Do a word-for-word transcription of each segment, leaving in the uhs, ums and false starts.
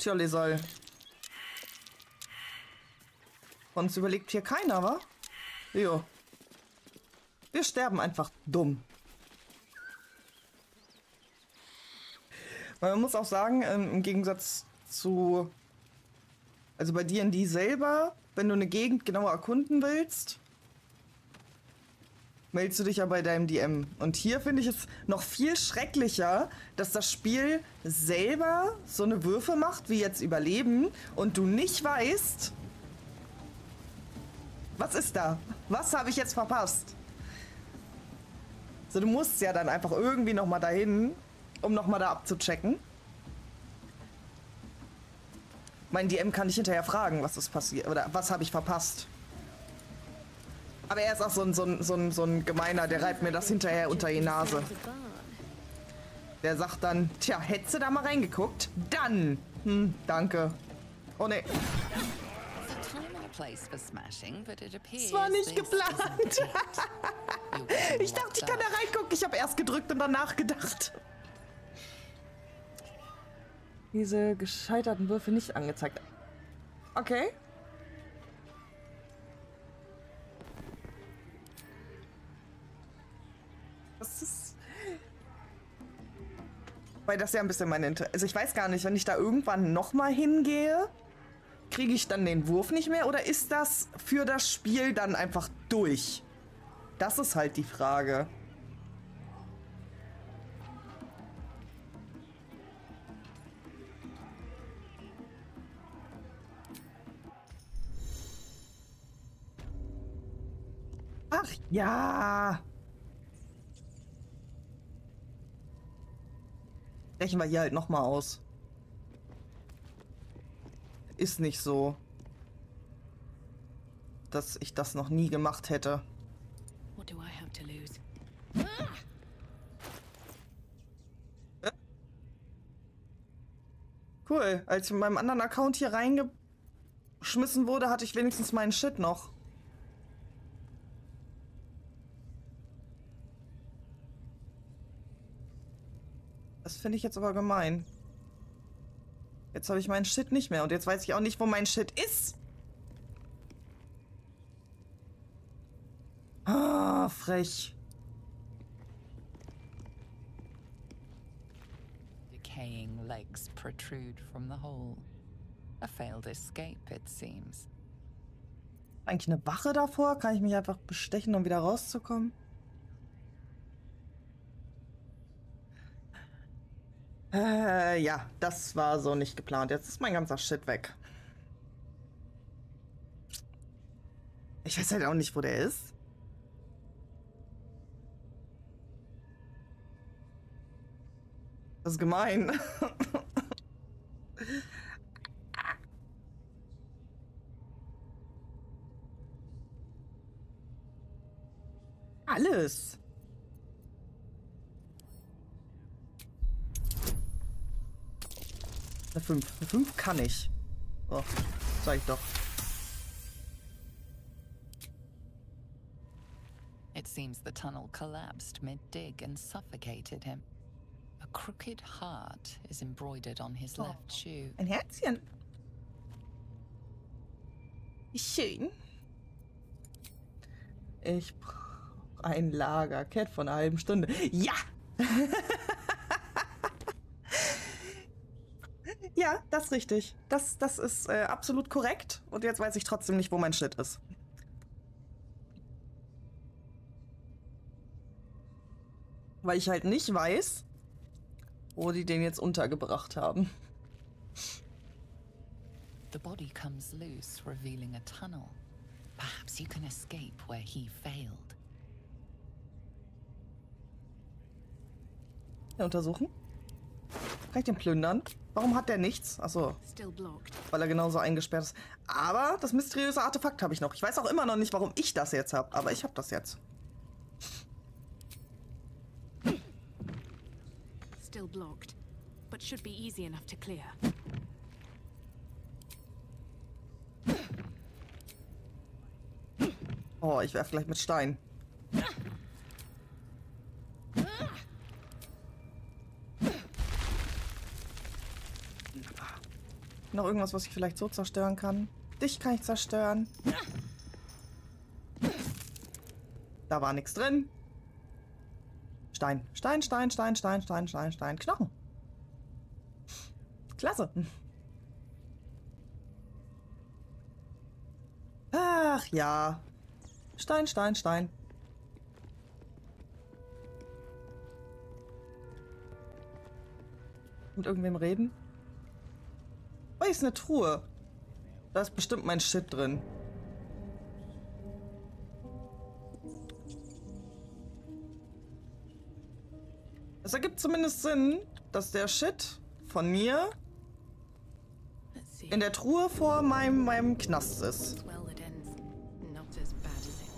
Tja, Lesal. Uns überlegt hier keiner, wa? Jo. Wir sterben einfach dumm. Weil man muss auch sagen, im Gegensatz zu... Also bei D und D selber, wenn du eine Gegend genauer erkunden willst, meldest du dich ja bei deinem D M. Und hier finde ich es noch viel schrecklicher, dass das Spiel selber so eine Würfe macht, wie jetzt Überleben, und du nicht weißt, was ist da? Was habe ich jetzt verpasst? So, du musst ja dann einfach irgendwie noch mal dahin, um noch mal da abzuchecken. Mein D M kann nicht hinterher fragen, was ist passiert oder was habe ich verpasst. Aber er ist auch so ein, so ein, so ein, so ein Gemeiner, der reibt mir das hinterher unter die Nase. Der sagt dann, tja, hättest du da mal reingeguckt? Dann! Hm, danke. Oh ne. Das war nicht geplant. Ich dachte, ich kann da reingucken. Ich habe erst gedrückt und dann nachgedacht. Diese gescheiterten Würfe nicht angezeigt. Okay. Das ist... Weil das ja ein bisschen meine... Inter also ich weiß gar nicht, wenn ich da irgendwann nochmal hingehe, kriege ich dann den Wurf nicht mehr? Oder ist das für das Spiel dann einfach durch? Das ist halt die Frage. Ach ja. Rechnen wir hier halt nochmal aus. Ist nicht so, dass ich das noch nie gemacht hätte. What do I have to lose? Cool. Als ich mit meinem anderen Account hier reingeschmissen wurde, hatte ich wenigstens meinen Shit noch. Das finde ich jetzt aber gemein. Jetzt habe ich meinen Shit nicht mehr und jetzt weiß ich auch nicht, wo mein Shit ist. Ah, frech. Decaying legs protrude from the hole. A failed escape, it seems. Eigentlich eine Wache davor? Kann ich mich einfach bestechen, um wieder rauszukommen? Äh, ja, das war so nicht geplant. Jetzt ist mein ganzer Shit weg. Ich weiß halt auch nicht, wo der ist. Das ist gemein. Alles. Eine fünf. Eine fünf kann ich. Oh, sag ich doch. It seems the tunnel collapsed mid-dig and suffocated him. A crooked heart is embroidered on his Oh, left shoe. ein Herzchen. Wie schön. Ich brauche ein Lager. Cat von einer halben Stunde. Ja! Ja, das ist richtig. Das, das ist äh, absolut korrekt. Und jetzt weiß ich trotzdem nicht, wo mein Shit ist. Weil ich halt nicht weiß, wo die den jetzt untergebracht haben. The body comes loose, revealing a tunnel. Perhaps you can escape where he failed. Ja, untersuchen. Kann ich den plündern? Warum hat der nichts? Achso, Still blocked. weil er genauso eingesperrt ist. Aber das mysteriöse Artefakt habe ich noch. Ich weiß auch immer noch nicht, warum ich das jetzt habe. Aber ich habe das jetzt. Still blocked, but should be easy enough to clear. Oh, ich werfe gleich mit Stein. noch irgendwas, was ich vielleicht so zerstören kann? Dich kann ich zerstören. Da war nichts drin. Stein. Stein, Stein, Stein, Stein, Stein, Stein, Stein. Knochen. Klasse. Ach ja. Stein, Stein, Stein. Mit irgendwem reden? Oh, hier ist eine Truhe. Da ist bestimmt mein Shit drin. Es ergibt zumindest Sinn, dass der Shit von mir Let's see. in der Truhe vor meinem, meinem Knast ist. Well, it ends not as bad as it.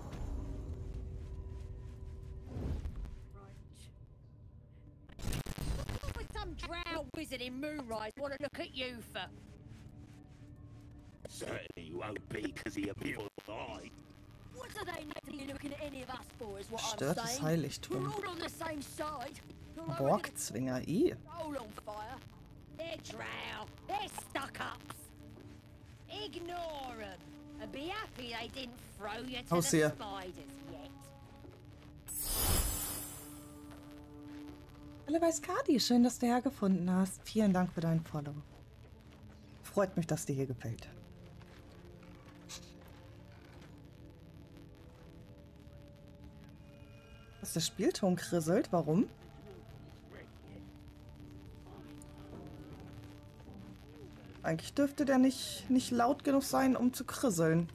With some drow wizard in Moonrise want to look at you for. Certainly you won't be because of your pure eye. What do they need to be looking at any of us for, is what Stört I'm das saying. Heiligtum. We're all on the same side. You're Borgzwinger, i. all on fire. They're drow. They're stuck-ups. Ignore them. And be happy they didn't throw you to Haustier. the spiders yet. Hallo Weiskadi, schön, dass du hergefunden hast. Vielen Dank für deinen Follow. Freut mich, dass dir hier gefällt. Dass der Spielton krisselt, warum? Eigentlich dürfte der nicht, nicht laut genug sein, um zu krisseln.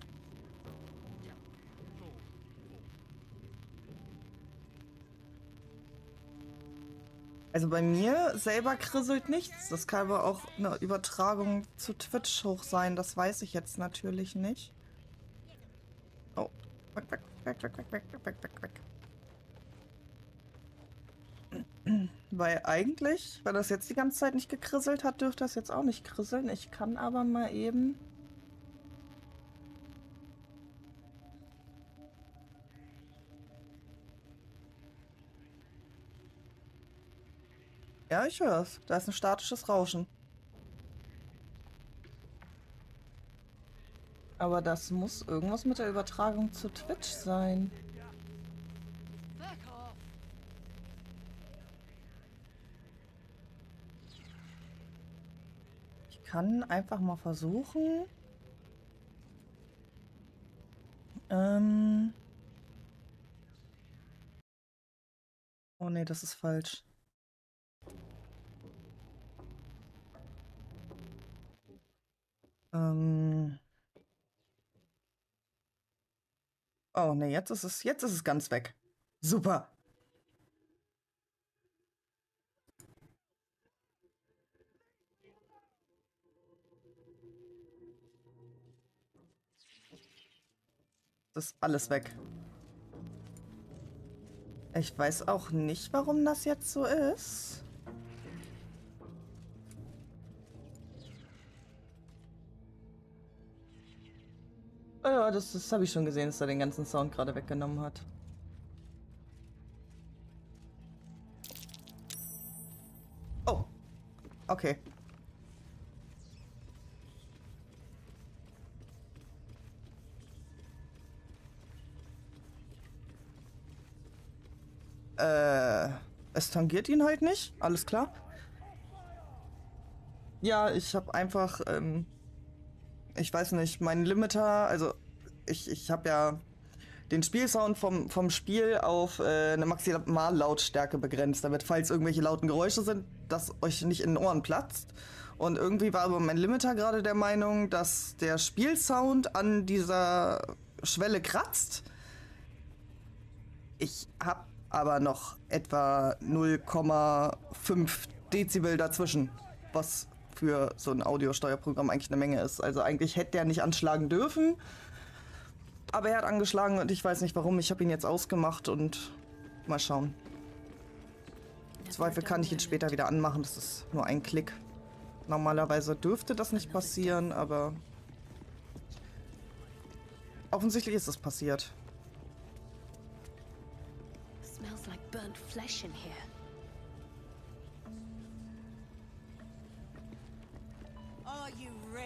Also bei mir selber krisselt nichts. Das kann aber auch eine Übertragung zu Twitch hoch sein. Das weiß ich jetzt natürlich nicht. Oh. Weg, weg, weg, weg, weg, weg, weg, weg, weg. Weil eigentlich, wenn das jetzt die ganze Zeit nicht gekrisselt hat, dürfte das jetzt auch nicht krisseln. Ich kann aber mal eben... Ja, ich höre es. Da ist ein statisches Rauschen. Aber das muss irgendwas mit der Übertragung zu Twitch sein. Fuck off. Ich kann einfach mal versuchen. Ähm. Oh nee, das ist falsch. Ähm. Oh nee, jetzt ist es, jetzt ist es ganz weg. Super. Das ist alles weg. Ich weiß auch nicht, warum das jetzt so ist. Ja, das, das habe ich schon gesehen, dass er den ganzen Sound gerade weggenommen hat. Oh. Okay. Äh, es tangiert ihn halt nicht. Alles klar. Ja, ich habe einfach, ähm, ich weiß nicht, mein Limiter, also ich, ich habe ja den Spielsound vom, vom Spiel auf äh, eine Maximallautstärke begrenzt, damit, falls irgendwelche lauten Geräusche sind, das euch nicht in den Ohren platzt. Und irgendwie war aber mein Limiter gerade der Meinung, dass der Spielsound an dieser Schwelle kratzt. Ich habe aber noch etwa null Komma fünf Dezibel dazwischen, was für so ein Audiosteuerprogramm eigentlich eine Menge ist. Also eigentlich hätte der nicht anschlagen dürfen, aber er hat angeschlagen und ich weiß nicht warum. Ich habe ihn jetzt ausgemacht und mal schauen. Im Zweifel kann ich ihn später wieder anmachen, das ist nur ein Klick. Normalerweise dürfte das nicht passieren, aber offensichtlich ist es passiert. Smells like burnt flesh in here. Are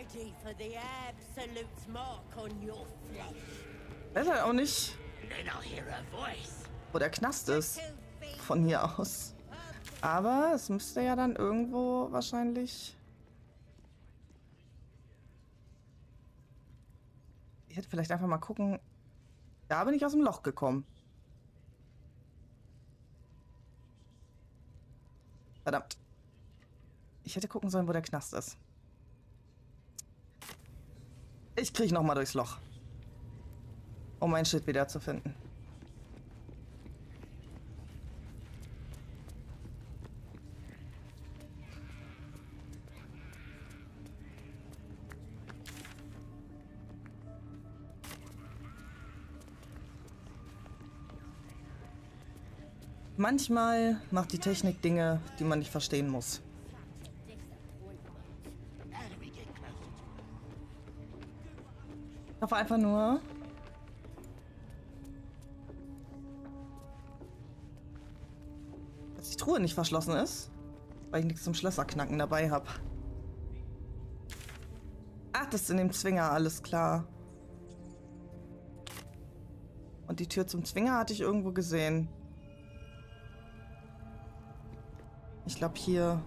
ready for the absolute mark on your flesh. Ich weiß halt auch nicht, Then I'll hear a voice. wo der Knast ist. Von hier aus. Aber es müsste ja dann irgendwo wahrscheinlich... Ich hätte vielleicht einfach mal gucken... Da bin ich aus dem Loch gekommen. Verdammt. Ich hätte gucken sollen, wo der Knast ist. Ich kriege noch mal durchs Loch. Um mein Shit wieder zu finden. Manchmal macht die Technik Dinge, die man nicht verstehen muss. Ich hoffe einfach nur, dass die Truhe nicht verschlossen ist, weil ich nichts zum Schlösserknacken dabei habe. Ach, das ist in dem Zwinger, alles klar. Und die Tür zum Zwinger hatte ich irgendwo gesehen. Ich glaube hier.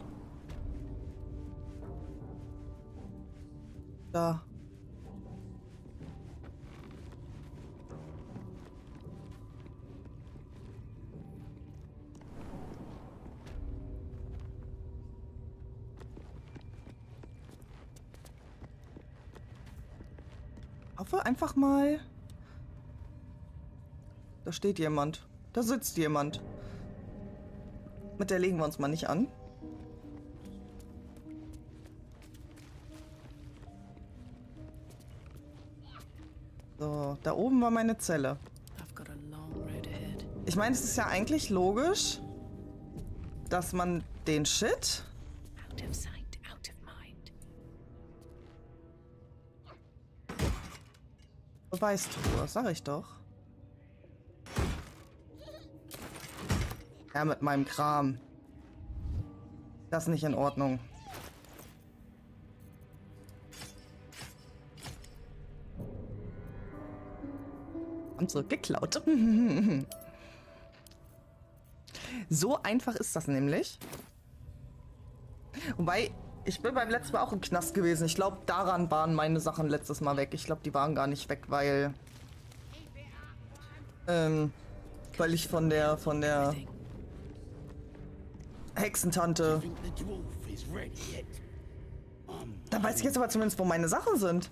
Da. Hoffe einfach mal. Da steht jemand. Da sitzt jemand. Mit der legen wir uns mal nicht an. So, da oben war meine Zelle. Ich meine, es ist ja eigentlich logisch, dass man den Shit... Out of sight, out of mind. Beweistruhe, sag ich doch. Ja, mit meinem Kram. Das ist nicht in Ordnung. Haben zurückgeklaut. So einfach ist das nämlich. Wobei, ich bin beim letzten Mal auch im Knast gewesen. Ich glaube, daran waren meine Sachen letztes Mal weg. Ich glaube, die waren gar nicht weg, weil... Ähm, weil ich von der, von der... Hexentante. Da weiß ich jetzt aber zumindest, wo meine Sachen sind.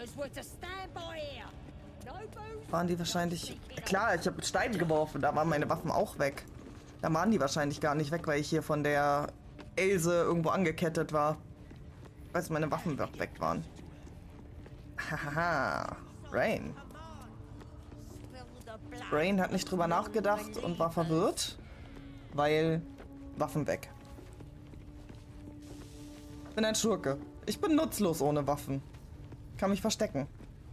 Waren die wahrscheinlich... Klar, ich habe Steine geworfen, da waren meine Waffen auch weg. Da waren die wahrscheinlich gar nicht weg, weil ich hier von der Else irgendwo angekettet war. Ich weiß, meine Waffen weg waren. Hahaha. Rain. Rain hat nicht drüber nachgedacht und war verwirrt, weil... Waffen weg. Ich bin ein Schurke. Ich bin nutzlos ohne Waffen. Kann mich verstecken.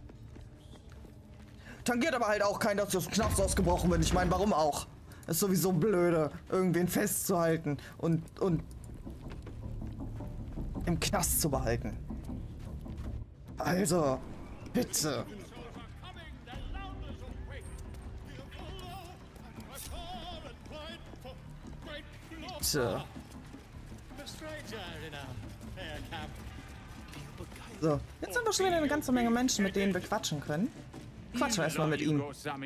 Tangiert aber halt auch keinen, dass ich aus dem Knast ausgebrochen bin. Ich meine, warum auch? Ist sowieso blöde, irgendwen festzuhalten und, und im Knast zu behalten. Also, bitte. Bitte. So, jetzt haben wir schon wieder eine ganze Menge Menschen, mit denen wir quatschen können. Quatschen wir erstmal mit ihm.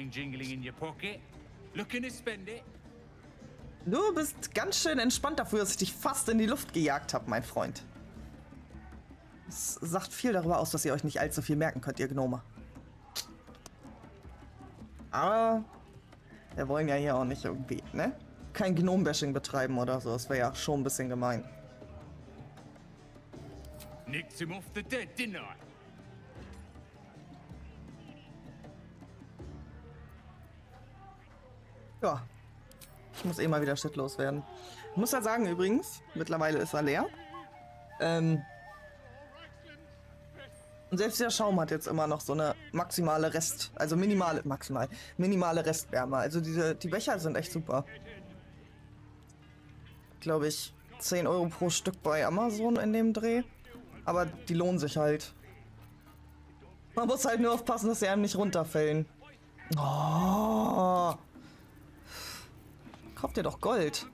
Du bist ganz schön entspannt dafür, dass ich dich fast in die Luft gejagt habe, mein Freund. Das sagt viel darüber aus, dass ihr euch nicht allzu viel merken könnt, ihr Gnome. Aber wir wollen ja hier auch nicht irgendwie, ne? Kein Gnome-Bashing betreiben oder so. Das wäre ja schon ein bisschen gemein. Nicked him off the dead, didn't I? Ja. Ich muss eh mal wieder Shit loswerden. Ich muss ja sagen, übrigens, mittlerweile ist er leer. Ähm. Und selbst der Schaum hat jetzt immer noch so eine maximale Rest, also minimale, maximal, minimale Restwärme. Also diese, die Becher sind echt super. Glaube ich, zehn Euro pro Stück bei Amazon in dem Dreh. Aber die lohnen sich halt. Man muss halt nur aufpassen, dass sie einem nicht runterfällen. Oh. Kauft ihr doch Gold.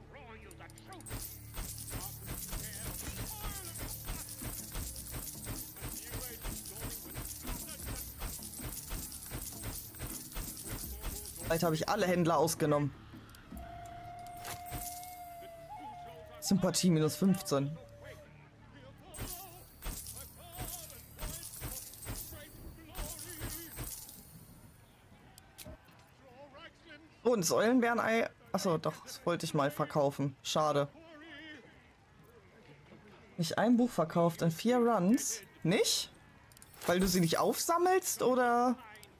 Vielleicht habe ich alle Händler ausgenommen. Sympathie minus fünfzehn. Oh, ein Säulenbärenei. Achso, doch, das wollte ich mal verkaufen. Schade. Nicht ein Buch verkauft in vier Runs. Nicht? Weil du sie nicht aufsammelst, oder?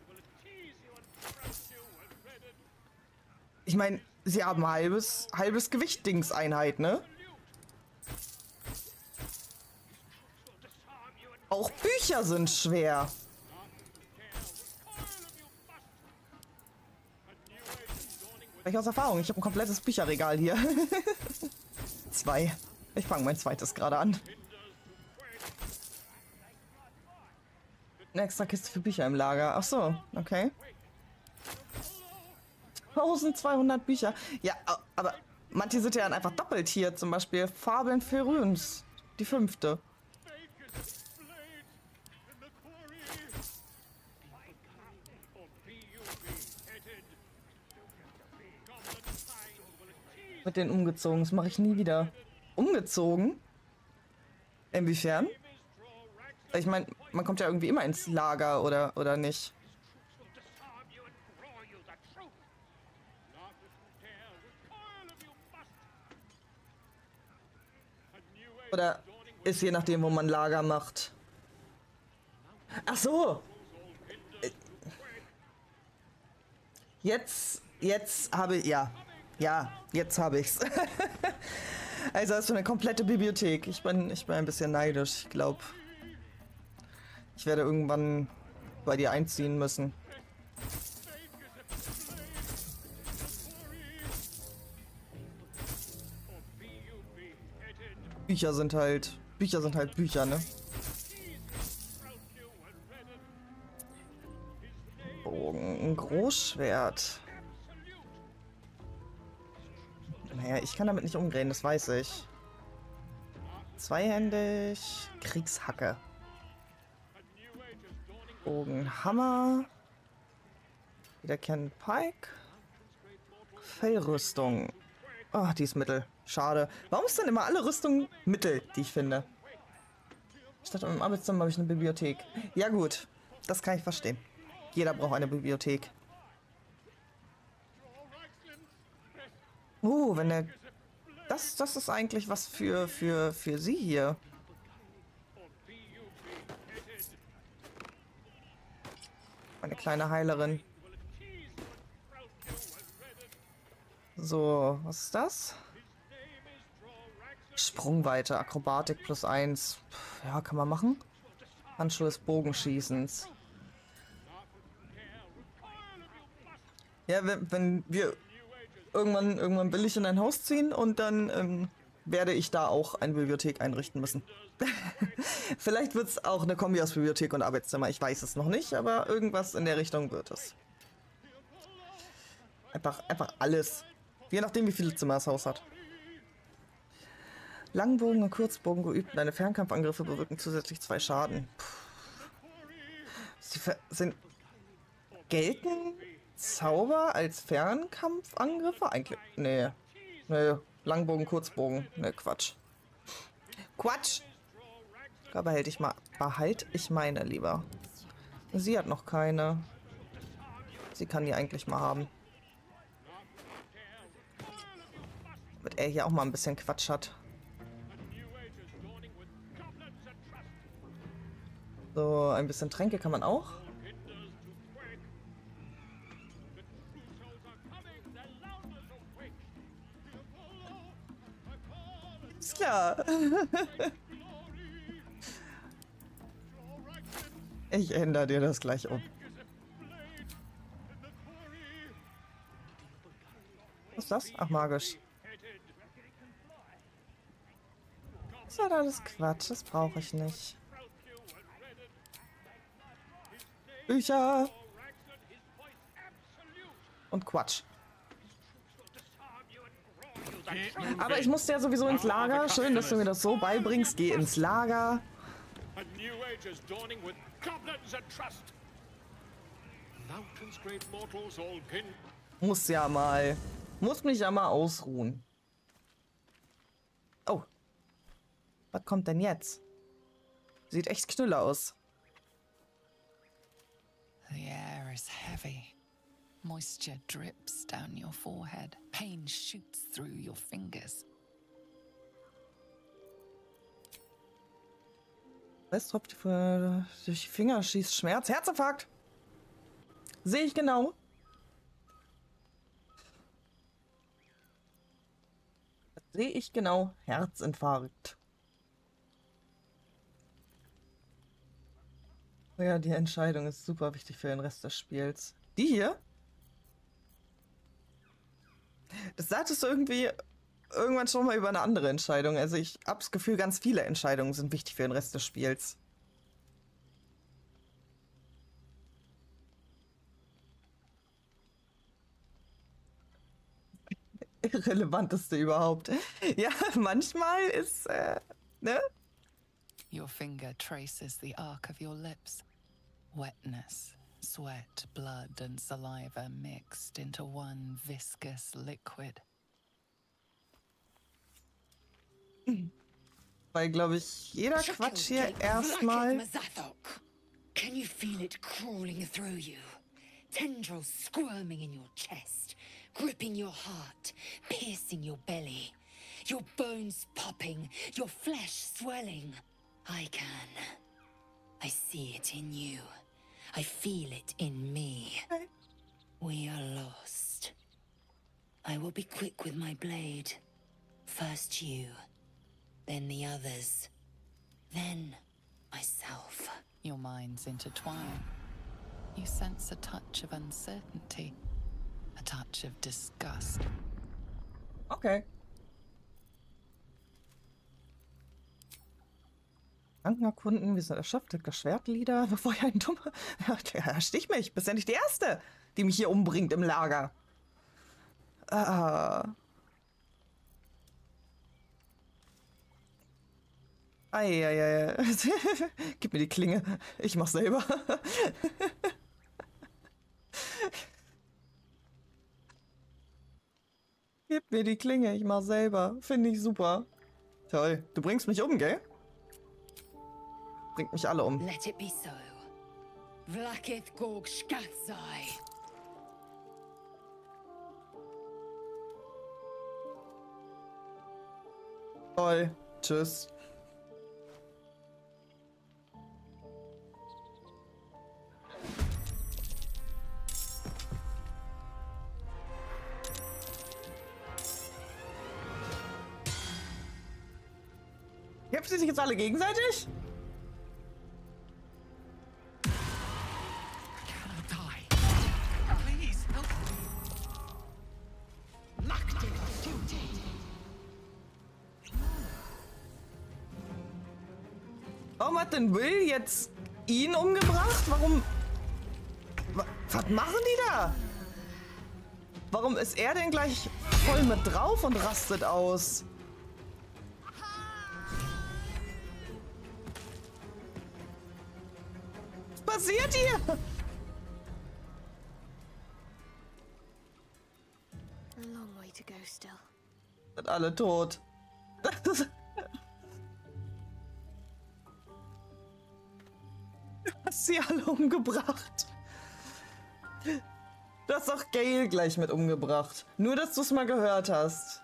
Ich meine, sie haben halbes, halbes Gewicht-Dings-Einheit, ne? Auch Bücher sind schwer. Ich aus Erfahrung, ich habe ein komplettes Bücherregal hier. Zwei. Ich fange mein zweites gerade an. Eine extra Kiste für Bücher im Lager. Ach so, okay. eintausendzweihundert Bücher. Ja, aber manche sind ja dann einfach doppelt hier. Zum Beispiel Fabeln für Rühns. Die fünfte. Mit den umgezogen. Das mache ich nie wieder. Umgezogen? Inwiefern? Ich meine, man kommt ja irgendwie immer ins Lager, oder, oder nicht? Oder ist je nachdem, wo man Lager macht. Ach so. Jetzt, jetzt habe ich, ja. Ja, jetzt habe ich's. Also das ist so eine komplette Bibliothek. Ich bin, ich bin ein bisschen neidisch. Ich glaube, ich werde irgendwann bei dir einziehen müssen. Bücher sind halt, Bücher sind halt Bücher, ne? Bogen, ein Großschwert. Naja, ich kann damit nicht umgehen, das weiß ich. Zweihändig, Kriegshacke. Bogen, Hammer. Wiederkehrend Pike. Fellrüstung. Oh, die ist Mittel. Schade. Warum ist denn immer alle Rüstung Mittel, die ich finde? Statt im Arbeitszimmer habe ich eine Bibliothek. Ja gut, das kann ich verstehen. Jeder braucht eine Bibliothek. Uh, wenn der... Das, das ist eigentlich was für, für, für sie hier. Eine kleine Heilerin. So, was ist das? Sprungweite, Akrobatik plus eins. Ja, kann man machen. Handschuhe des Bogenschießens. Ja, wenn, wenn wir irgendwann, irgendwann will ich in ein Haus ziehen und dann ähm, werde ich da auch eine Bibliothek einrichten müssen. Vielleicht wird es auch eine Kombi aus Bibliothek und Arbeitszimmer. Ich weiß es noch nicht, aber irgendwas in der Richtung wird es. Einfach, einfach alles. Je nachdem, wie viele Zimmer das Haus hat. Langbogen und Kurzbogen geübt. Deine Fernkampfangriffe bewirken zusätzlich zwei Schaden. Puh. Sie sind... Gelten Zauber als Fernkampfangriffe? Eigentlich... Nee. Nee. Langbogen, Kurzbogen. Nee, Quatsch. Quatsch! Da behalte ich mal... Behalte ich meine lieber. Sie hat noch keine. Sie kann die eigentlich mal haben. Damit er hier auch mal ein bisschen Quatsch hat. So, ein bisschen Tränke kann man auch. Ist klar. Ich ändere dir das gleich um. Was ist das? Ach, magisch. Das ist halt alles Quatsch, das brauche ich nicht. Bücher. Und Quatsch. Aber ich musste ja sowieso ins Lager. Schön, dass du mir das so beibringst. Geh ins Lager. Muss ja mal. Muss mich ja mal ausruhen. Oh. Was kommt denn jetzt? Sieht echt knüller aus. The air is heavy. Moisture drips down your forehead. Pain shoots through your fingers. Was tropft durch die Finger, schießt Schmerz. Herzinfarkt! Sehe ich genau. Das sehe ich genau. Herzinfarkt. Ja, die Entscheidung ist super wichtig für den Rest des Spiels. Die hier? Das sagtest du irgendwie irgendwann schon mal über eine andere Entscheidung. Also ich habe das Gefühl, ganz viele Entscheidungen sind wichtig für den Rest des Spiels. Irrelevanteste überhaupt. Ja, manchmal ist, äh, ne? Your finger traces the arc of your lips. Wetness, sweat, blood and saliva mixed into one viscous liquid. Weil, glaube ich, jeder Quatsch hier erstmal... Can you feel it crawling through you? Tendrils squirming in your chest, gripping your heart, piercing your belly. Your bones popping, your flesh swelling. I can. I see it in you. I feel it in me. We are lost. I will be quick with my blade. First you, then the others, then myself. Your minds intertwine. You sense a touch of uncertainty, a touch of disgust. Okay. Krankenerkunden, wir sind erschöpft, das Schwertlieder, bevor ich ein dummer... Ja, stich mich, bist ja nicht die Erste, die mich hier umbringt im Lager. Ah. Eieiei. Gib mir die Klinge, ich mach selber. Gib mir die Klinge, ich mach selber. Finde ich super. Toll, du bringst mich um, gell? Bringt mich alle um. Let it be so. Vlakith Gorg Shkathzai. Toll. Tschüss. Kämpfen sie sich jetzt alle gegenseitig? Warum hat denn Will jetzt ihn umgebracht? Warum? Was machen die da? Warum ist er denn gleich voll mit drauf und rastet aus? Was passiert hier? A long way to go still. Sind alle tot. Du hast sie alle umgebracht. Du hast auch Gale gleich mit umgebracht. Nur, dass du es mal gehört hast.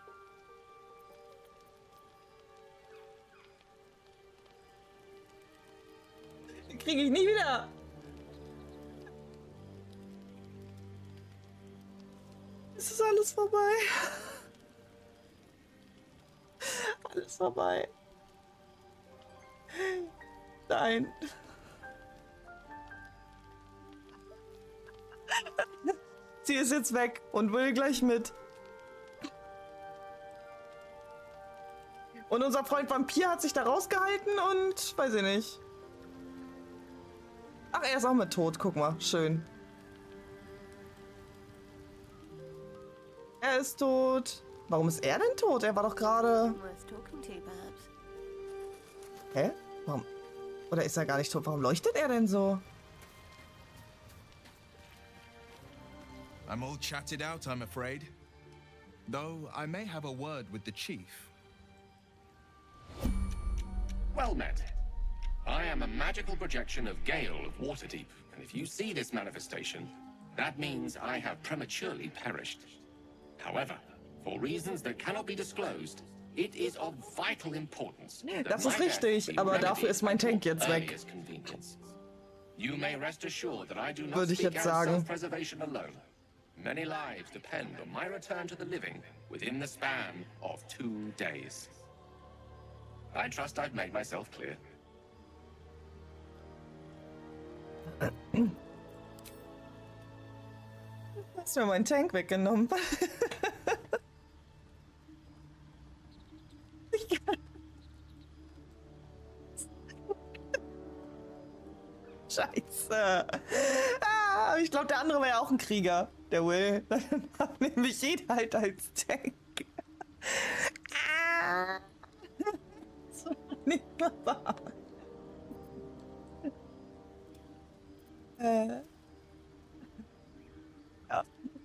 Den kriege ich nie wieder. Es ist alles vorbei. Alles vorbei. Nein. Sie ist jetzt weg und will gleich mit. Und unser Freund Vampir hat sich da rausgehalten und weiß ich nicht. Ach, er ist auch mit tot. Guck mal, schön. Er ist tot. Warum ist er denn tot? Er war doch gerade... Hä? Warum? Oder ist er gar nicht tot? Warum leuchtet er denn so? I'm all chatted out, I'm afraid. Though I may have a word with the chief. Well met. I am a magical projection of Gale of Waterdeep, and if you see this manifestation, that means I have prematurely perished. However, for reasons that cannot be disclosed, it is of vital importance. Das ist richtig, aber dafür ist mein Tank jetzt weg. You may rest assured that I do not Würde ich speak jetzt out sagen. self-preservation alone. Many lives depend on my return to the living within the span of two days. I trust I've made myself clear. Hast du mir meinen Tank weggenommen? Scheiße. Ah, ich glaube, der andere war ja auch ein Krieger. Der Will. Dann nehme ich ihn halt als Tank. Ah. Das war nicht mehr wahr. Äh. Ja.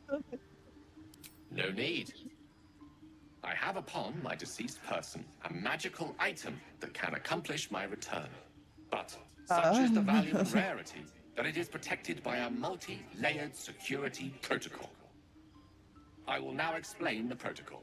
No need. I have upon my deceased person a magical item that can accomplish my return. But such is the value and rarity that it is protected by a multi-layered security protocol. I will now explain the protocol.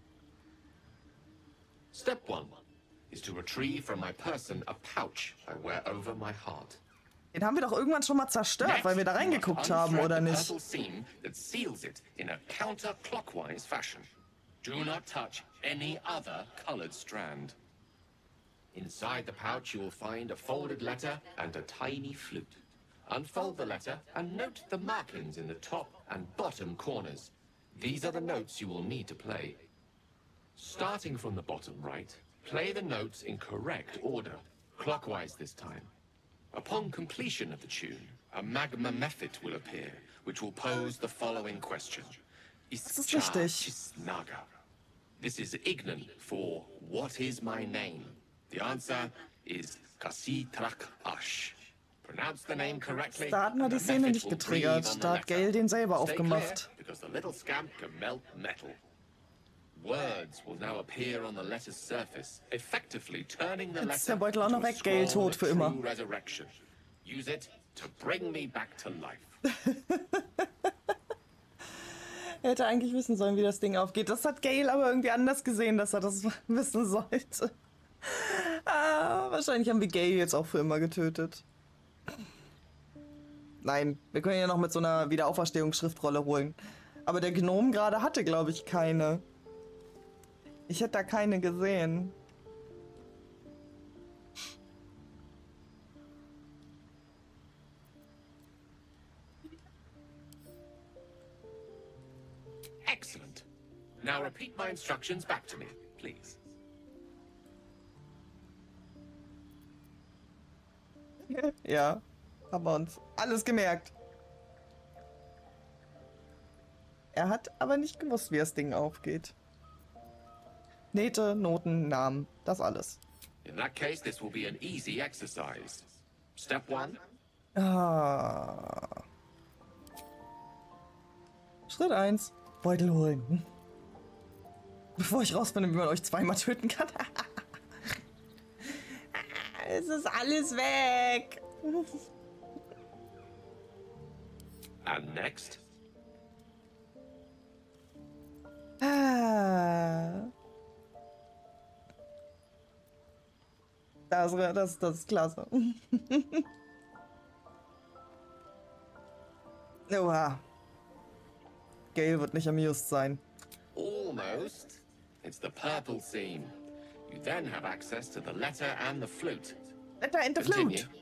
Step one is to retrieve from my person a pouch I wear over my heart. Den haben wir doch irgendwann schon mal zerstört, weil wir da reingeguckt haben, oder nicht? That seals it in a counterclockwise fashion. Do not touch any other colored strand. Inside the pouch you will find a folded letter and a tiny flute. Unfold the letter and note the markings in the top and bottom corners. These are the notes you will need to play. Starting from the bottom right, play the notes in correct order, clockwise this time. Upon completion of the tune, a magma method will appear, which will pose the following question. Das ist richtig. Naga. This is Ignan for what is my name? The answer is Kasitrak Ash. Pronounce the name correctly. Da hatten wir die Szene nicht getriggert. Da hat Gale den selber aufgemacht. Because the little scamp can melt metal. Words will now appear on the letter's surface, effectively turning the Jetzt ist der letter Beutel auch noch into a weg, Gale scroll tot of für immer. true resurrection. Use it to bring me back to life. Er hätte eigentlich wissen sollen, wie das Ding aufgeht. Das hat Gale aber irgendwie anders gesehen, dass er das wissen sollte. Ah, wahrscheinlich haben wir Gale jetzt auch für immer getötet. Nein, wir können ihn ja noch mit so einer Wiederauferstehungsschriftrolle holen. Aber der Gnom gerade hatte, glaube ich, keine. Ich hätte da keine gesehen. Excellent. Now repeat my instructions back to me, please. Ja, haben wir uns alles gemerkt. Er hat aber nicht gewusst, wie das Ding aufgeht. Nähte, Noten, Namen, das alles. In that case, this will be an easy exercise. Step one. Ah. Schritt eins. Beutel holen. Bevor ich rausfinde, wie man euch zweimal töten kann. Es ist alles weg. And next. Ah. Das, das, das ist klasse. Oha. Gale wird nicht amused sein. Almost. It's the purple seam. You then have access to the letter and the flute. Letter and the Continue. flute.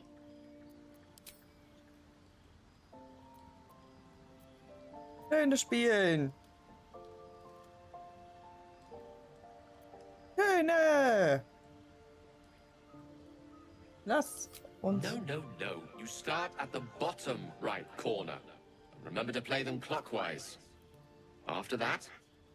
Töne spielen. Töne. Lass Und? No, no, no. You start at the bottom right corner. Remember to play them clockwise. After that,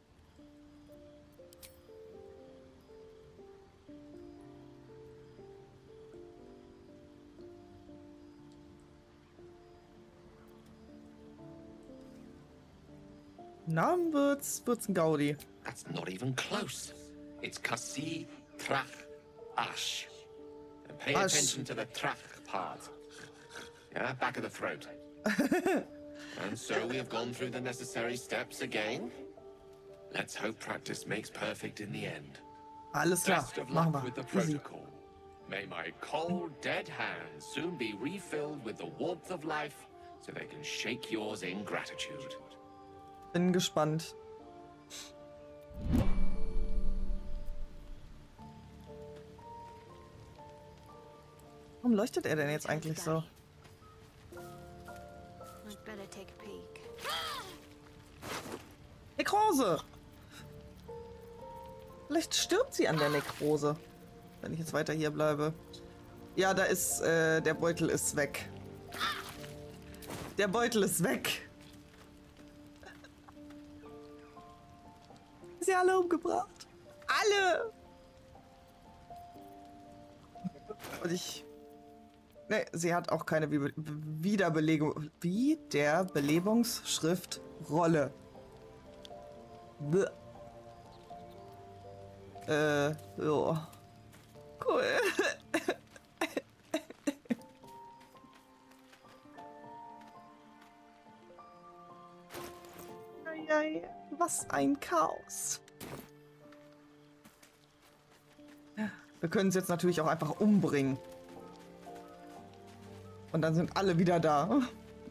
Na, wird's, wird's ein Gaudi. that's not even close. It's Kasi Trach Ash. And pay Ash. attention to the Trach part. Yeah, back of the throat. And so we have gone through the necessary steps again. Let's hope practice makes perfect in the end. Alles klar, Best of machen luck wir. with the Easy. protocol. May my cold, dead hands soon be refilled with the warmth of life so they can shake yours in gratitude. Bin gespannt. Warum leuchtet er denn jetzt eigentlich so? I'd better take a peek. Nekrose! Vielleicht stirbt sie an der Nekrose. Wenn ich jetzt weiter hier bleibe. Ja, da ist, äh, der Beutel ist weg. Der Beutel ist weg. Sie alle umgebracht. Alle! Und ich... Ne, sie hat auch keine Wie Wiederbelegung... Wiederbelebungsschriftrolle. Bäh. Äh, ja. Cool. Eieiei, was ein Chaos. Wir können sie jetzt natürlich auch einfach umbringen. Und dann sind alle wieder da.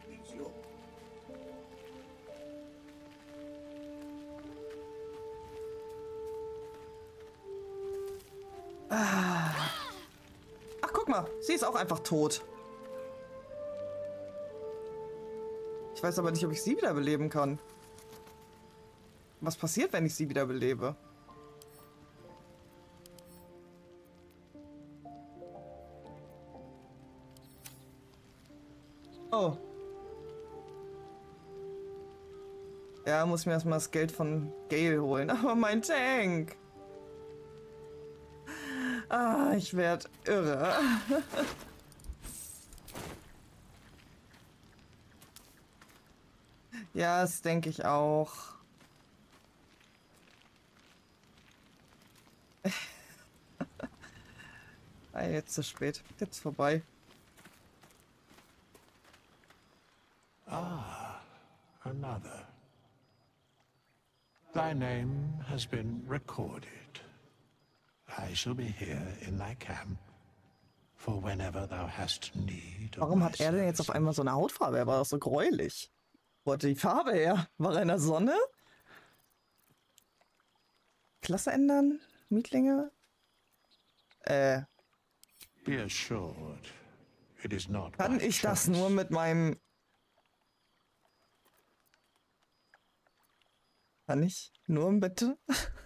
Ach, guck mal, sie ist auch einfach tot. Ich weiß aber nicht, ob ich sie wiederbeleben kann. Was passiert, wenn ich sie wiederbelebe? Oh. Ja, muss mir erstmal das Geld von Gale holen. Aber mein Tank. Ah, ich werd irre. Ja, das denke ich auch. Ah, jetzt zu spät. Jetzt vorbei. Ah, another. Thy name has been recorded. I shall be here in thy camp for whenever thou hast need of Warum my hat er denn jetzt auf services. einmal so eine Hautfarbe? Er war doch so gräulich. Wo hat die Farbe her? War er in der Sonne? Klasse ändern? Mietlinge? Äh, Be assured, it is not kann by ich das choice. nur mit meinem... Kann ich nur bitte?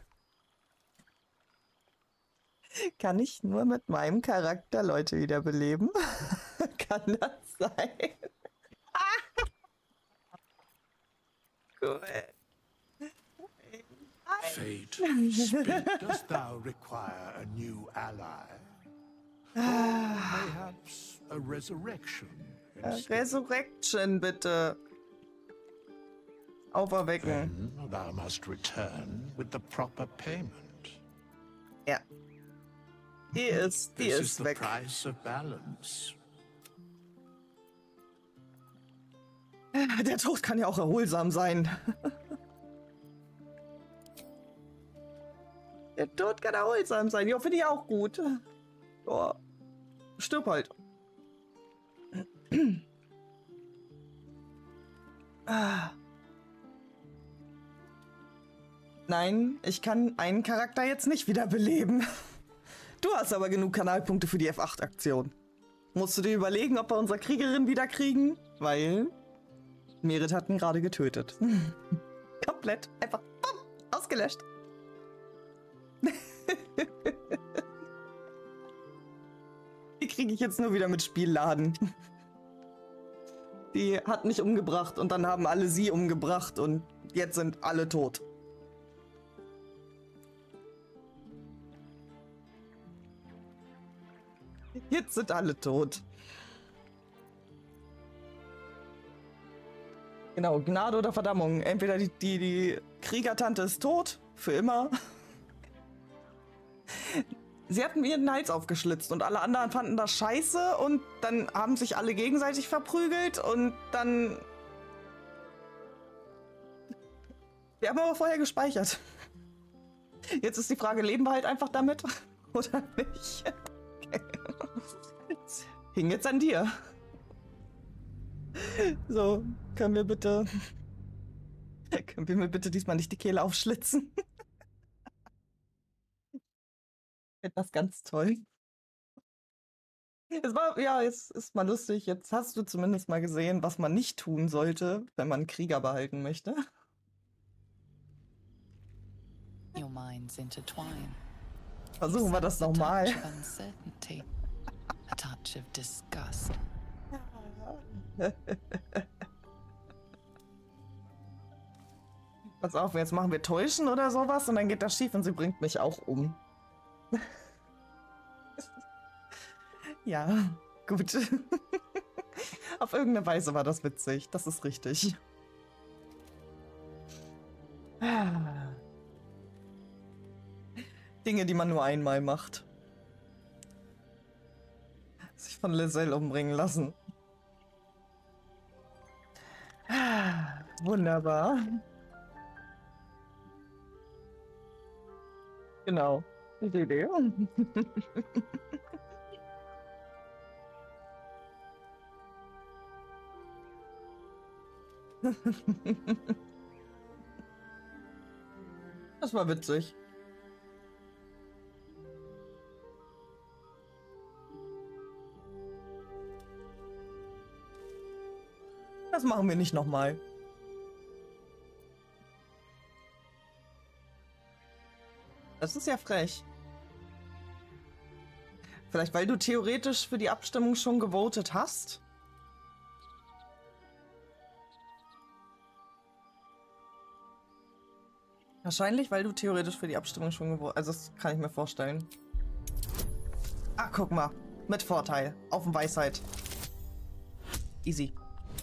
Kann ich nur mit meinem Charakter Leute wiederbeleben? Kann das sein? Cool. Fate, speak, dost thou require a new ally? Or mayhaps a resurrection? instead? Resurrection, bitte. Auferwecken. Then thou must return with the proper payment. Ja. Die ist, die This is ist the weg. price of balance. Der Tod kann ja auch erholsam sein. Der Tod kann erholsam sein. Ja, finde ich auch gut. Ja. Stirb halt. Ah. Nein, ich kann einen Charakter jetzt nicht wiederbeleben. Du hast aber genug Kanalpunkte für die F acht Aktion. Musst du dir überlegen, ob wir unsere Kriegerin wieder kriegen? Weil Merit hat ihn gerade getötet. Komplett. Einfach bumm, ausgelöscht. Die kriege ich jetzt nur wieder mit Spielladen. Die hat mich umgebracht und dann haben alle sie umgebracht und jetzt sind alle tot. Jetzt sind alle tot. Genau, Gnade oder Verdammung. Entweder die, die, die Kriegertante ist tot, für immer. Sie hatten mir den Hals aufgeschlitzt und alle anderen fanden das scheiße und dann haben sich alle gegenseitig verprügelt und dann... Wir haben aber vorher gespeichert. Jetzt ist die Frage, leben wir halt einfach damit oder nicht? Okay. Das hing jetzt an dir. So, können wir bitte... Können wir mir bitte diesmal nicht die Kehle aufschlitzen? Ich finde das ganz toll. Es war, ja, es ist mal lustig. Jetzt hast du zumindest mal gesehen, was man nicht tun sollte, wenn man einen Krieger behalten möchte. Your minds intertwine. Versuchen wir das nochmal. A touch of disgust. Pass auf, jetzt machen wir Täuschen oder sowas und dann geht das schief und sie bringt mich auch um. Ja, gut. Auf irgendeine Weise war das witzig. Das ist richtig. Dinge, die man nur einmal macht. Sich von Lae'zel umbringen lassen. Wunderbar. Genau. Die Idee. Das war witzig. Das machen wir nicht nochmal. Das ist ja frech. Vielleicht, weil du theoretisch für die Abstimmung schon gewotet hast? Wahrscheinlich, weil du theoretisch für die Abstimmung schon gewotet hast. Also das kann ich mir vorstellen. Ah, guck mal. Mit Vorteil. Auf dem Weisheit. Easy.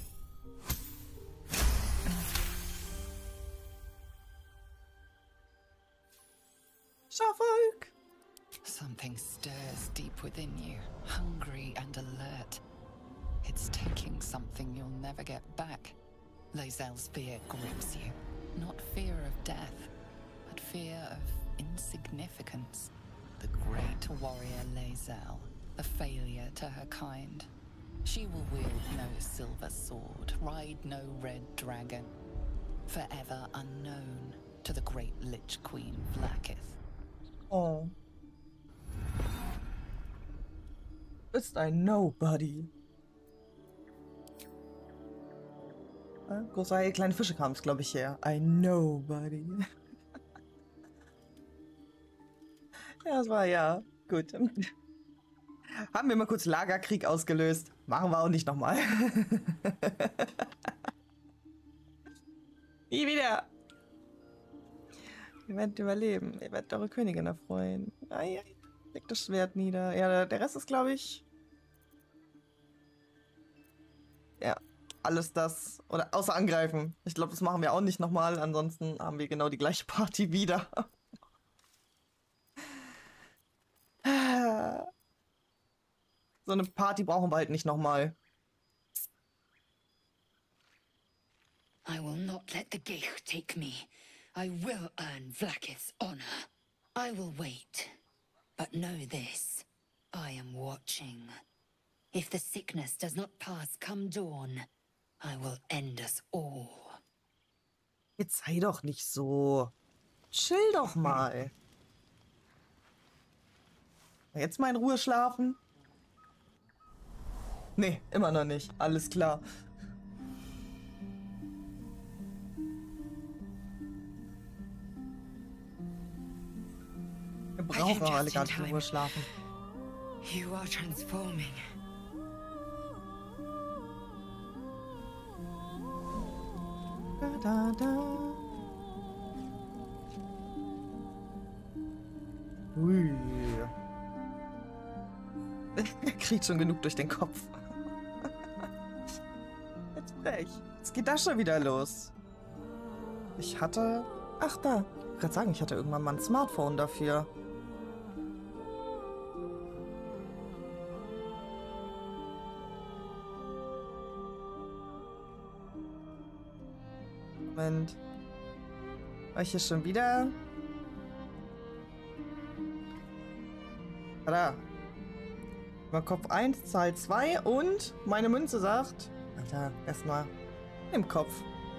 Erfolg. Something stirs deep within you, hungry and alert. It's taking something you'll never get back. Lae'zel's fear grips you. Not fear of death, but fear of insignificance. The great warrior Lae'zel, a failure to her kind. She will wield no silver sword, ride no red dragon. Forever unknown to the great Lich Queen Vlaakith. Oh. Du bist ein Nobody. Äh, große kleine Fische kam es, glaube ich, her. Ein Nobody. Ja, das war ja gut. Haben wir mal kurz Lagerkrieg ausgelöst. Machen wir auch nicht nochmal. Nie wieder. Ihr werdet überleben. Ihr werdet eure Königin erfreuen. Ah, ja, legt das Schwert nieder. Ja, der Rest ist, glaube ich... Ja, alles das... Oder außer angreifen. Ich glaube, das machen wir auch nicht nochmal. Ansonsten haben wir genau die gleiche Party wieder. So eine Party brauchen wir halt nicht nochmal. I will not let the Ghaik take me. I will earn Vlaakith's honor. I will wait. But know this. I am watching. If the sickness does not pass come dawn, I will end us all. Jetzt sei doch nicht so. Chill doch mal. Jetzt mal in Ruhe schlafen? Nee, immer noch nicht. Alles klar. Wir brauchen auch alle gar nicht in Ruhe schlafen. You are transforming. Da, da, da. Ui. Er kriegt schon genug durch den Kopf. Jetzt frech. Jetzt geht das schon wieder los. Ich hatte... Ach, da. Ich kann sagen, ich hatte irgendwann mal ein Smartphone dafür. Moment. War ich hier schon wieder? Da. Mal Kopf eins, Zahl zwei und meine Münze sagt... Alter, erstmal im Kopf.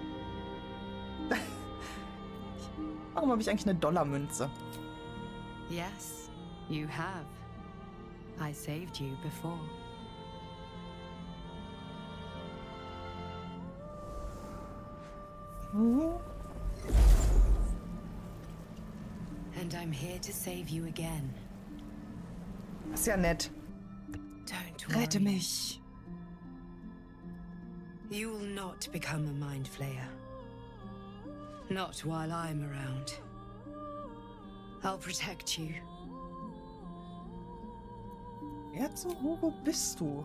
Warum habe ich eigentlich eine Dollarmünze? Yes, you have. I saved you before. Mhm. And I'm here to save you again. Ist ja nett. Don't Rette worry. mich. You will not become a mind flayer. Not while I'm around. I'll protect you. Wer zum Hugo bist du?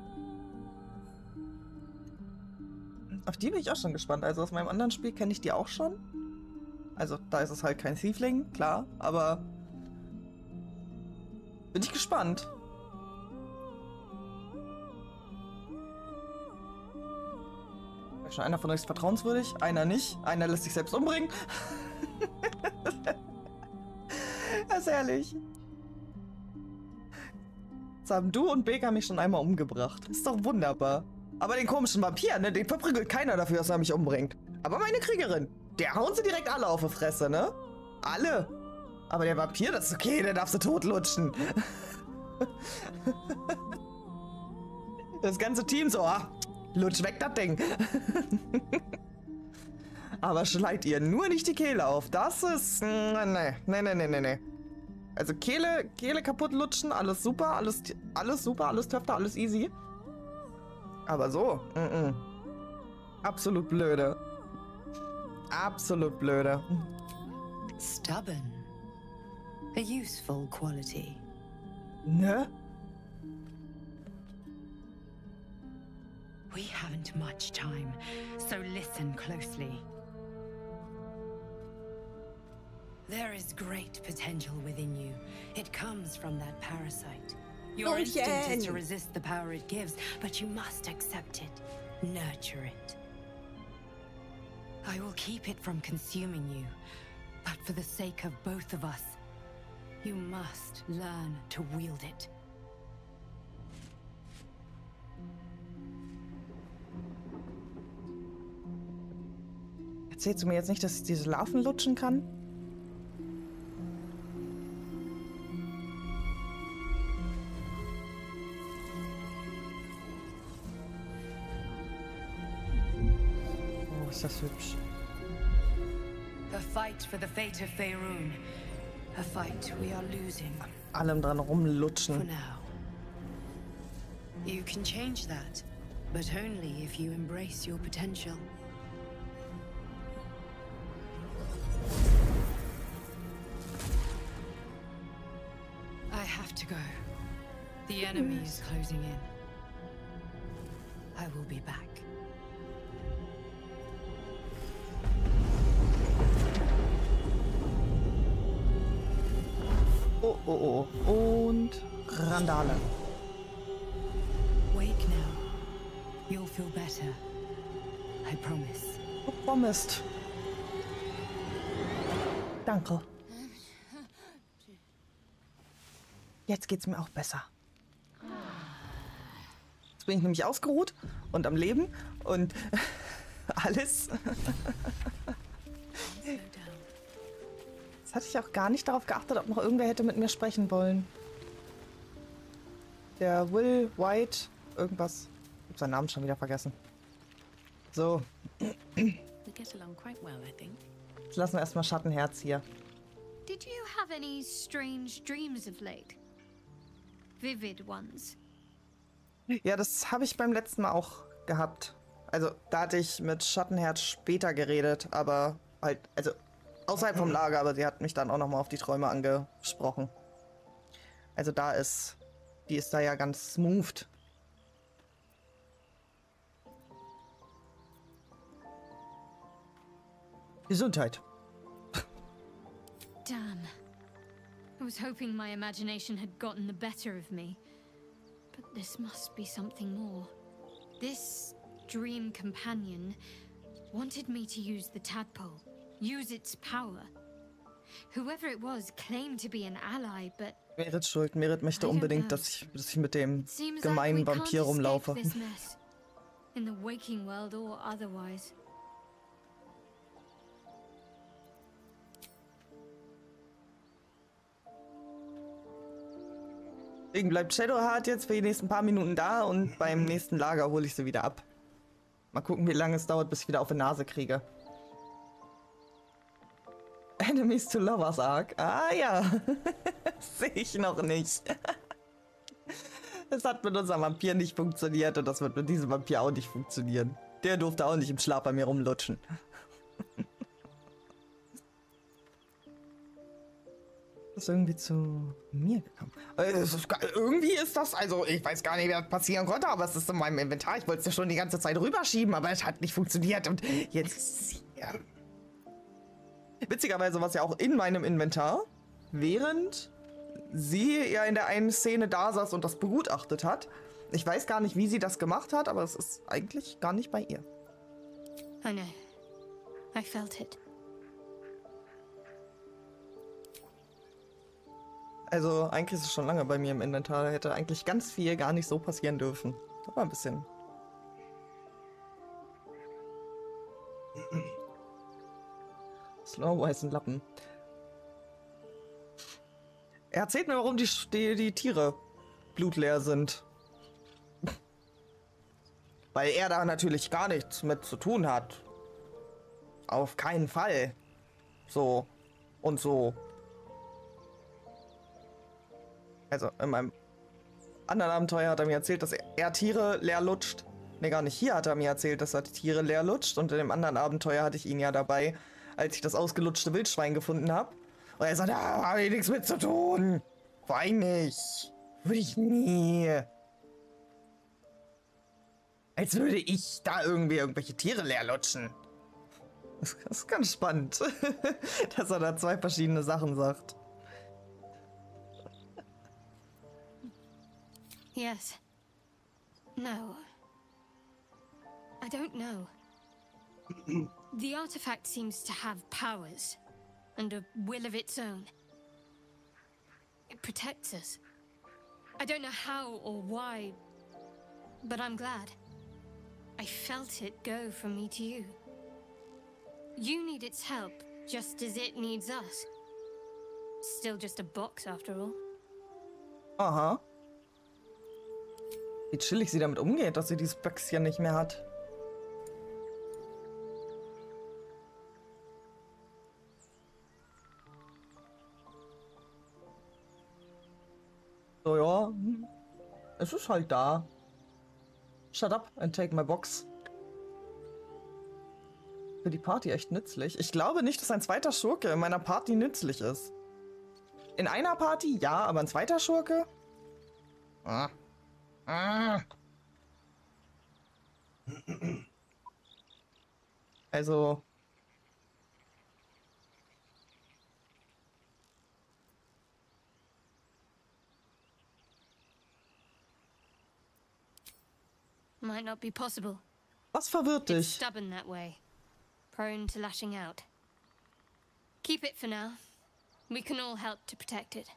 Auf die bin ich auch schon gespannt. Also aus meinem anderen Spiel kenne ich die auch schon. Also da ist es halt kein Thiefling, klar, aber bin ich gespannt. Ist schon einer von euch ist vertrauenswürdig, einer nicht, einer lässt sich selbst umbringen. Das ist ehrlich. Jetzt haben du und Beck mich schon einmal umgebracht. Ist doch wunderbar. Aber den komischen Vampir, ne, den verprügelt keiner dafür, dass er mich umbringt. Aber meine Kriegerin, der hauen sie direkt alle auf die Fresse, ne? Alle. Aber der Vampir, das ist okay, der darf sie totlutschen. Das ganze Team so, ah, lutsch weg das Ding. Aber schleit ihr nur nicht die Kehle auf. Das ist, ne, ne, ne, ne, ne, ne. Also Kehle, Kehle kaputt lutschen, alles super, alles, alles super, alles Töfter, alles easy. Aber so, mm -mm. Absolut blöde. Absolut blöde. Stubborn. A useful quality. Ne? We haven't much time, so listen closely. There is great potential within you. It comes from that parasite. Your instinct is to resist the power it gives, but you must accept it. Nurture it. I will keep it from consuming you, but for the sake of both of us, you must learn to wield it. Erzählst du mir jetzt nicht, dass ich diese Larven lutschen kann? Oh, ist das hübsch. A fight for the fate of Faerun. A fight we are losing. Allem dran For rumlutschen. now. You can change that, but only if you embrace your potential. I have to go. The enemy is closing in. I will be back. Oh, oh, oh. Und Randale. Wake now. You'll feel better. I promise. Oh, promised. Danke. Jetzt geht's mir auch besser. Jetzt bin ich nämlich ausgeruht und am Leben und alles. Jetzt hatte ich auch gar nicht darauf geachtet, ob noch irgendwer hätte mit mir sprechen wollen. Der Will White, irgendwas. Ich hab seinen Namen schon wieder vergessen. So. We get along quite well, I think. Jetzt lassen wir erstmal Schattenherz hier. Did you have any strange dreams of late? vivid ones. Ja, das habe ich beim letzten Mal auch gehabt. Also, da hatte ich mit Schattenherz später geredet, aber halt, also außerhalb vom Lager, aber sie hat mich dann auch nochmal auf die Träume angesprochen. Also da ist, die ist da ja ganz smooth. Gesundheit. Damn. I was hoping my imagination had gotten the better of me. But this must be something more. This dream companion wanted me to use the tadpole, use its power. Whoever it was claimed to be an ally, but Merit schuld. Merit möchte unbedingt, dass ich, dass ich mit dem gemeinen Vampir rumlaufe. In the waking world or otherwise. Deswegen bleibt Shadowheart jetzt für die nächsten paar Minuten da und beim nächsten Lager hole ich sie wieder ab. Mal gucken, wie lange es dauert, bis ich wieder auf die Nase kriege. Enemies to Lovers Arc. Ah ja, sehe ich noch nicht. Es hat mit unserem Vampir nicht funktioniert und das wird mit diesem Vampir auch nicht funktionieren. Der durfte auch nicht im Schlaf bei mir rumlutschen. Ist irgendwie zu mir gekommen. Ist, irgendwie ist das, also ich weiß gar nicht, wer das passieren konnte, aber es ist in meinem Inventar. Ich wollte es ja schon die ganze Zeit rüberschieben, aber es hat nicht funktioniert und jetzt ist es hier. Witzigerweise war es ja auch in meinem Inventar, während sie ja in der einen Szene da saß und das begutachtet hat. Ich weiß gar nicht, wie sie das gemacht hat, aber es ist eigentlich gar nicht bei ihr. I know. I felt it. Also eigentlich ist es schon lange bei mir im Inventar. Da hätte eigentlich ganz viel gar nicht so passieren dürfen. Das war ein bisschen. Slow weißen Lappen. Er erzählt mir, warum die, die, die Tiere blutleer sind. Weil er da natürlich gar nichts mit zu tun hat. Auf keinen Fall. So und so. Also in meinem anderen Abenteuer hat er mir erzählt, dass er, er Tiere leer lutscht. Ne, gar nicht. Hier hat er mir erzählt, dass er die Tiere leer lutscht. Und in dem anderen Abenteuer hatte ich ihn ja dabei, als ich das ausgelutschte Wildschwein gefunden habe. Und er sagt, da habe ich nichts mit zu tun. Wein nicht. Würde ich nie. Als würde ich da irgendwie irgendwelche Tiere leer lutschen. Das ist ganz spannend, dass er da zwei verschiedene Sachen sagt. Yes. No. I don't know. The artifact seems to have powers and a will of its own. It protects us. I don't know how or why, but I'm glad. I felt it go from me to you. You need its help, just as it needs us. Still just a box after all. Aha. Wie chillig sie damit umgeht, dass sie dieses Böckschen nicht mehr hat. So, ja. Es ist halt da. Shut up and take my box. Für die Party echt nützlich. Ich glaube nicht, dass ein zweiter Schurke in meiner Party nützlich ist. In einer Party ja, aber ein zweiter Schurke? Ah. Ah. Also. Might not be possible. Was verwirrt It's dich? stubborn that way. Prone to lashing out. Keep it for now. We can all help to protect it.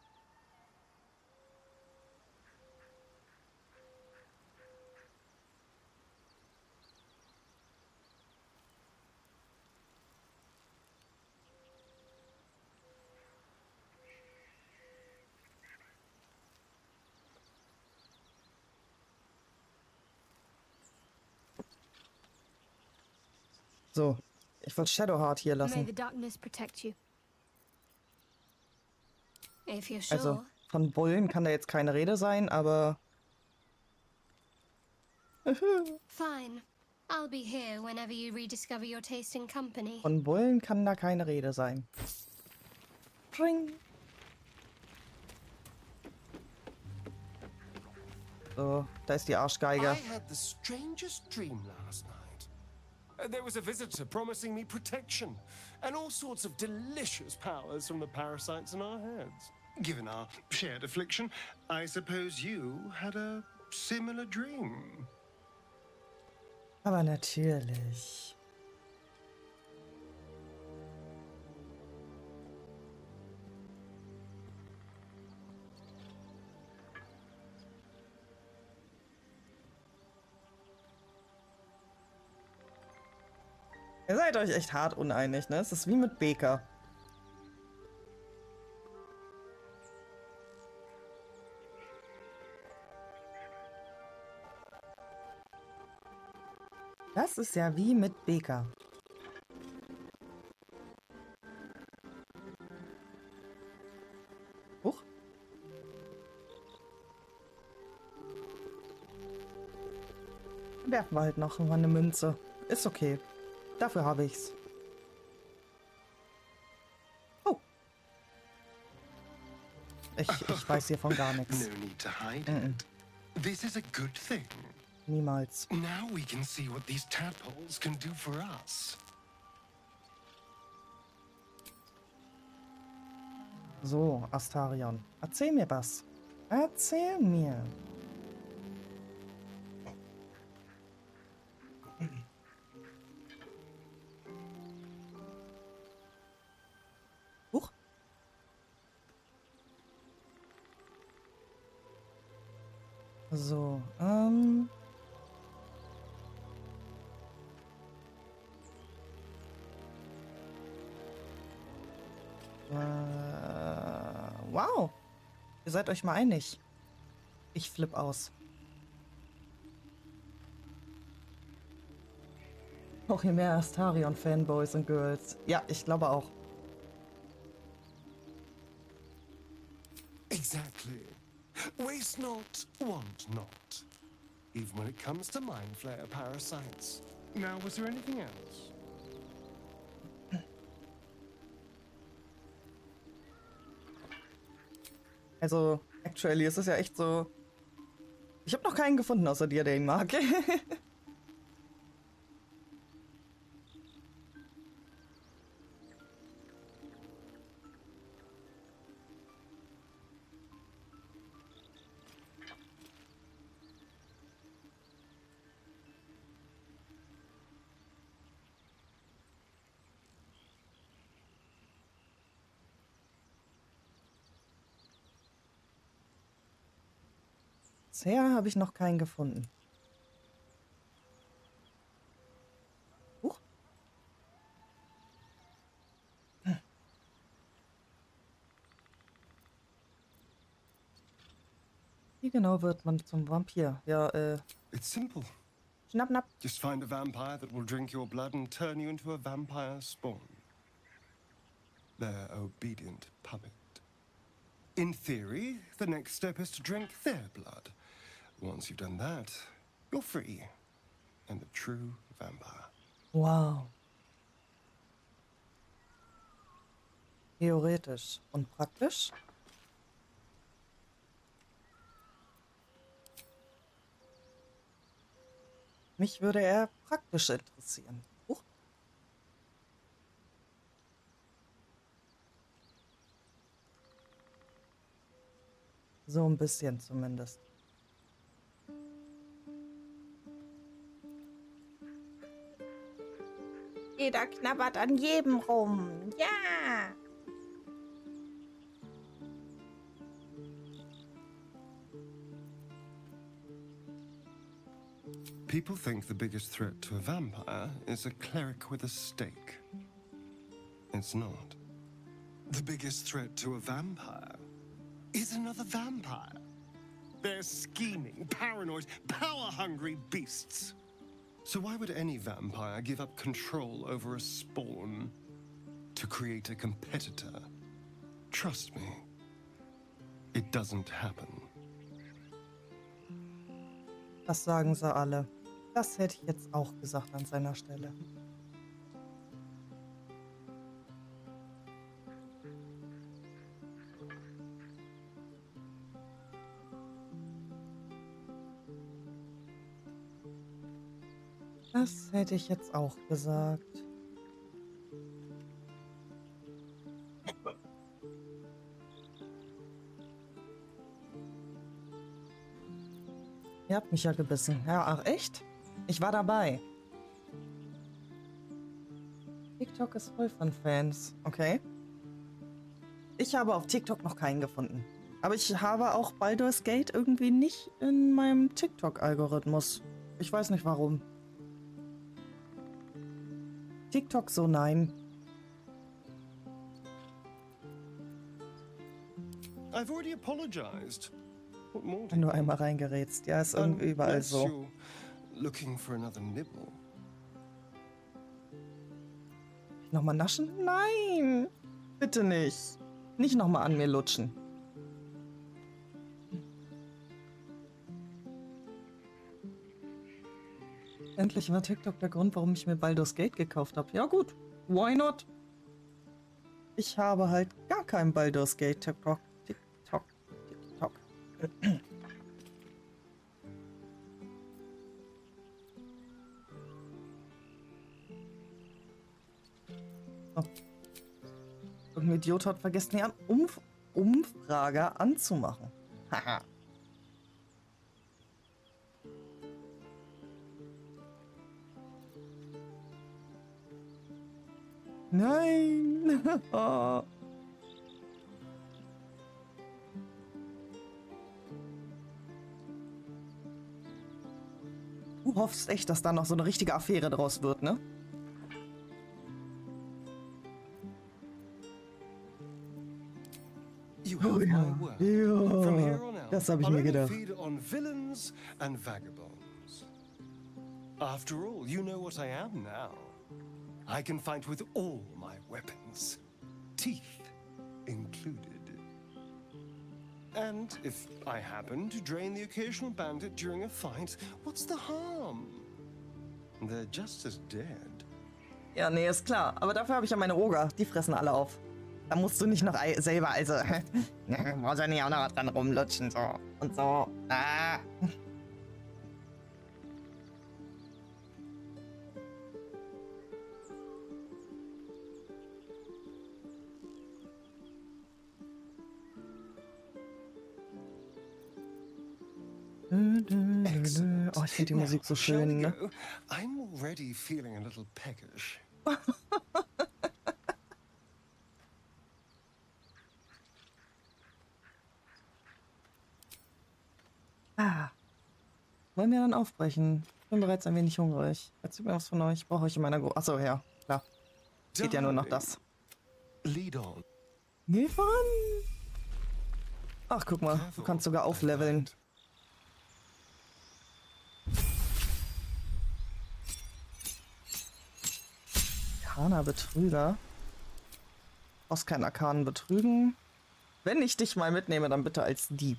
So, ich wollte Shadowheart hier May lassen. the darkness protect you. If you're sure. Also, Von Bullen kann da jetzt keine Rede sein, aber... Fine. I'll be here whenever you rediscover your taste in company. Von Bullen kann da keine Rede sein. Pring. So, da ist die Arschgeige. I had the strangest dream last night. Uh, there was a visitor promising me protection and all sorts of delicious powers from the parasites in our heads. Given our shared affliction, I suppose you had a similar dream. Aber natürlich. Ihr seid euch echt hart uneinig, ne? Es ist wie mit Beker. Das ist ja wie mit Beker. Huch. Werfen wir halt noch mal eine Münze. Ist okay. Dafür habe ich's. Oh. Ich, ich weiß hiervon gar nichts. No need to hide Mm-mm. it. This is a good thing. Niemals. Now we can see what these tadpoles can do for us. So, Astarion. Erzähl mir was. Erzähl mir. Huch. So, ähm... Äh, wow. Ihr seid euch mal einig. Ich flipp aus. Auch hier mehr Astarion-Fanboys und Girls. Ja, ich glaube auch. Exactly. Waste not, want not. Even when it comes to Mind Flayer parasites. Now, was there anything else? Also, actually, ist es ja echt so... Ich habe noch keinen gefunden außer dir, der ihn mag. Bisher habe ich noch keinen gefunden. Huch. Hm. Wie genau wird man zum Vampir? Ja, äh... It's simple. Schnapp, schnapp. Just find a vampire that will drink your blood and turn you into a vampire spawn. Their obedient puppet. In theory, the next step is to drink their blood. Once you've done that, you're free. And a true vampire. Wow. Theoretisch. Und praktisch? Mich würde er praktisch interessieren. Huch. So ein bisschen zumindest. Jeder knabbert an jedem rum. Ja! People think the biggest threat to a vampire is a cleric with a stake. It's not. The biggest threat to a vampire is another vampire. They're scheming, paranoid, power-hungry beasts. So why would any vampire give up control over a spawn to create a competitor? Trust me, it doesn't happen. Das sagen sie alle. Das hätte ich jetzt auch gesagt an seiner Stelle. Das hätte ich jetzt auch gesagt. Ihr habt mich ja gebissen. Ja, ach echt? Ich war dabei. TikTok ist voll von Fans. Okay. Ich habe auf TikTok noch keinen gefunden. Aber ich habe auch Baldur's Gate irgendwie nicht in meinem TikTok-Algorithmus. Ich weiß nicht warum. TikTok so nein. I've already apologized. What more? Wenn du einmal reingerätst. Ja, ist irgendwie überall so. Looking for another nibble. Nochmal naschen? Nein! Bitte nicht. Nicht nochmal an mir lutschen. Endlich war TikTok der Grund, warum ich mir Baldur's Gate gekauft habe. Ja gut, why not? Ich habe halt gar keinen Baldur's Gate TikTok. TikTok. TikTok. Oh. Irgendein Idiot hat vergessen, die Umf Umfrage anzumachen. Haha. Nein! Du hoffst echt, dass da noch so eine richtige Affäre draus wird, ne? Oh ja, ja. Das habe ich mir gedacht. After all, you know what I am now. I can fight with all my weapons, teeth included. And if I happen to drain the occasional bandit during a fight, what's the harm? They're just as dead. Ja, nee, ist klar. Aber dafür habe ich ja meine Oger. Die fressen alle auf. Da musst du nicht noch selber, also, brauchst ja nicht auch noch dran rumlutschen, so und so. Ah. Oh, ich finde die Musik so schön, ne? I'm already feeling a little peckish. Ah. Wollen wir dann aufbrechen? Ich bin bereits ein wenig hungrig. Erzählt mir was von euch. Ich brauche euch in meiner Gro... Achso, ja, klar. Geht ja nur noch das. Lead on. Geh voran! Ach, guck mal. Du kannst sogar aufleveln. Arkaner Betrüger. Du brauchst keinen Arkanen betrügen. Wenn ich dich mal mitnehme, dann bitte als Dieb.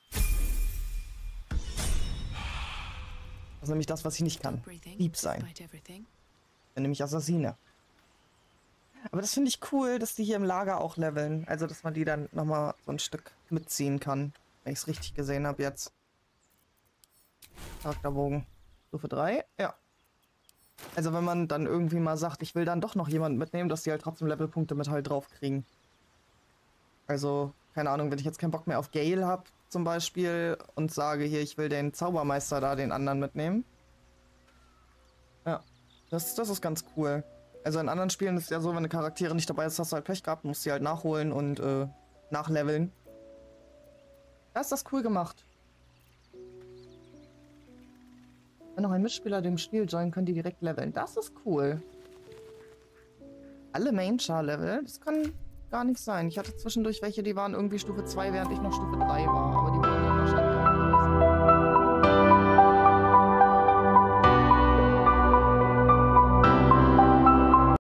Das ist nämlich das, was ich nicht kann. Dieb sein. Ich bin nämlich Assassine. Aber das finde ich cool, dass die hier im Lager auch leveln. Also, dass man die dann nochmal so ein Stück mitziehen kann. Wenn ich es richtig gesehen habe jetzt. Charakterbogen. Stufe drei? Ja. Also, wenn man dann irgendwie mal sagt, ich will dann doch noch jemanden mitnehmen, dass die halt trotzdem Levelpunkte mit halt drauf kriegen. Also, keine Ahnung, wenn ich jetzt keinen Bock mehr auf Gale habe, zum Beispiel, und sage hier, ich will den Zaubermeister da, den anderen mitnehmen. Ja, das, das ist ganz cool. Also in anderen Spielen ist es ja so, wenn eine Charaktere nicht dabei ist, hast du halt Pech gehabt, musst sie halt nachholen und äh, nachleveln. Da ist das cool gemacht. Wenn noch ein Mitspieler dem Spiel joinen, können die direkt leveln. Das ist cool. Alle Main-Char-Level? Das kann gar nicht sein. Ich hatte zwischendurch welche, die waren irgendwie Stufe zwei, während ich noch Stufe drei war. Aber die